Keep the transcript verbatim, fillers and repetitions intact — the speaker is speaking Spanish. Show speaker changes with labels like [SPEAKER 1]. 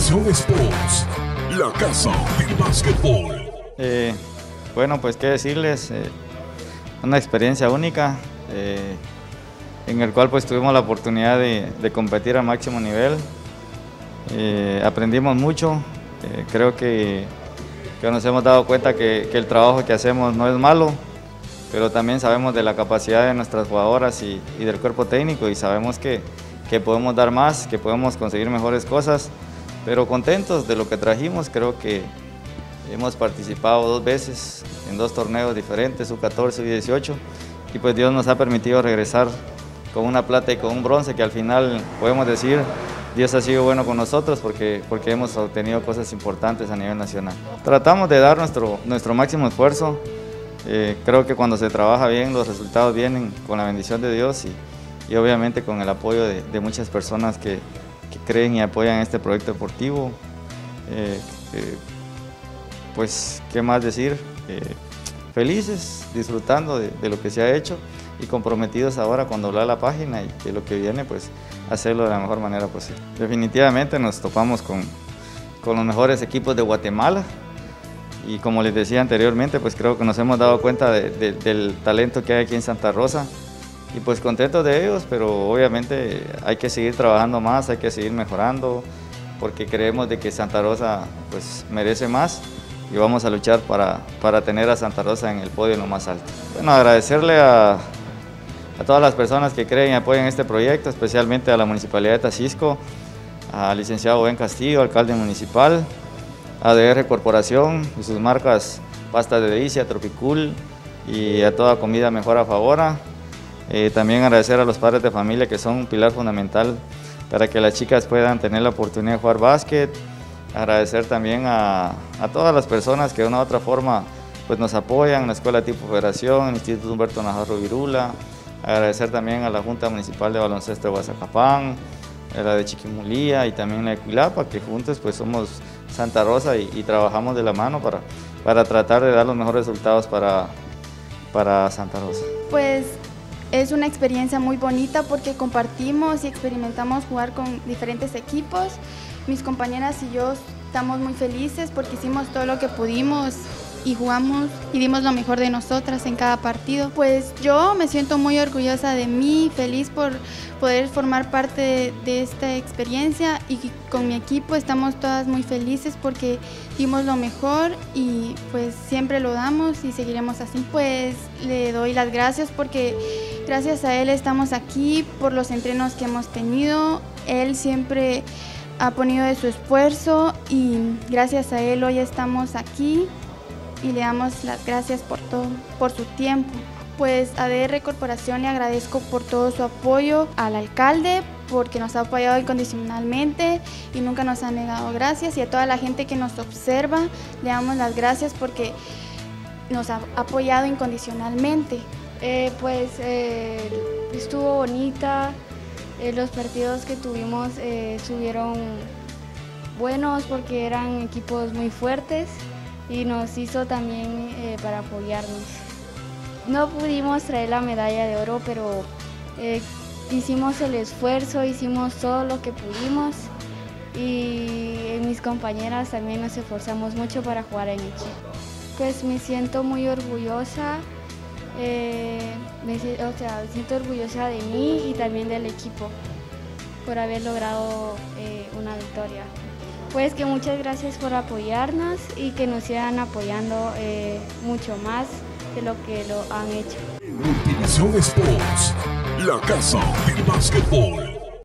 [SPEAKER 1] Univisión Sports, la casa del básquetbol.
[SPEAKER 2] Eh, bueno, pues qué decirles, eh, una experiencia única eh, en el cual pues tuvimos la oportunidad de, de competir al máximo nivel. Eh, aprendimos mucho, eh, creo que, que nos hemos dado cuenta que, que el trabajo que hacemos no es malo, pero también sabemos de la capacidad de nuestras jugadoras y, y del cuerpo técnico, y sabemos que, que podemos dar más, que podemos conseguir mejores cosas, pero contentos de lo que trajimos. Creo que hemos participado dos veces en dos torneos diferentes, U catorce y U dieciocho, y pues Dios nos ha permitido regresar con una plata y con un bronce, que al final podemos decir Dios ha sido bueno con nosotros porque, porque hemos obtenido cosas importantes a nivel nacional. Tratamos de dar nuestro, nuestro máximo esfuerzo. Eh, creo que cuando se trabaja bien los resultados vienen con la bendición de Dios y, y obviamente con el apoyo de, de muchas personas que, que creen y apoyan este proyecto deportivo. Eh, eh, pues, ¿qué más decir? Eh, felices, disfrutando de, de lo que se ha hecho y comprometidos ahora cuando habla la página y de lo que viene, pues hacerlo de la mejor manera posible. Definitivamente nos topamos con, con los mejores equipos de Guatemala y, como les decía anteriormente, pues creo que nos hemos dado cuenta de, de, del talento que hay aquí en Santa Rosa y pues contentos de ellos, pero obviamente hay que seguir trabajando más, hay que seguir mejorando, porque creemos de que Santa Rosa pues merece más y vamos a luchar para, para tener a Santa Rosa en el podio en lo más alto. Bueno, agradecerle a a todas las personas que creen y apoyan este proyecto, especialmente a la Municipalidad de Taxisco, al licenciado Ben Castillo, alcalde municipal, a D R Corporación y sus marcas Pasta de Delicia, Tropicul y a toda Comida Mejora Favora. Eh, también agradecer a los padres de familia, que son un pilar fundamental para que las chicas puedan tener la oportunidad de jugar básquet. Agradecer también a, a todas las personas que de una u otra forma pues, nos apoyan, la Escuela Tipo Federación, el Instituto Humberto Najarro Virula. Agradecer también a la Junta Municipal de Baloncesto de Guazacapán, a la de Chiquimulía y también la de Cuilapa, que juntos pues somos Santa Rosa y, y trabajamos de la mano para, para tratar de dar los mejores resultados para, para Santa Rosa.
[SPEAKER 3] Pues es una experiencia muy bonita porque compartimos y experimentamos jugar con diferentes equipos. Mis compañeras y yo estamos muy felices porque hicimos todo lo que pudimos y jugamos y dimos lo mejor de nosotras en cada partido. Pues yo me siento muy orgullosa de mí, feliz por poder formar parte de, de esta experiencia, y con mi equipo estamos todas muy felices porque dimos lo mejor y pues siempre lo damos y seguiremos así. Pues le doy las gracias porque gracias a él estamos aquí, por los entrenos que hemos tenido. Él siempre ha ponido de su esfuerzo y gracias a él hoy estamos aquí. Y le damos las gracias por todo, por su tiempo. Pues a D R Corporación le agradezco por todo su apoyo, al alcalde porque nos ha apoyado incondicionalmente y nunca nos ha negado gracias, y a toda la gente que nos observa le damos las gracias porque nos ha apoyado incondicionalmente.
[SPEAKER 4] Eh, pues eh, estuvo bonita, eh, los partidos que tuvimos eh, estuvieron buenos porque eran equipos muy fuertes y nos hizo también eh, para apoyarnos. No pudimos traer la medalla de oro, pero eh, hicimos el esfuerzo, hicimos todo lo que pudimos, y mis compañeras también nos esforzamos mucho para jugar en equipo. Pues me siento muy orgullosa, eh, me, o sea, me siento orgullosa de mí y también del equipo por haber logrado eh, una victoria. Pues que muchas gracias por apoyarnos y que nos sigan apoyando eh, mucho más de lo que lo han hecho.
[SPEAKER 1] Univisión Sports, la casa del básquetbol.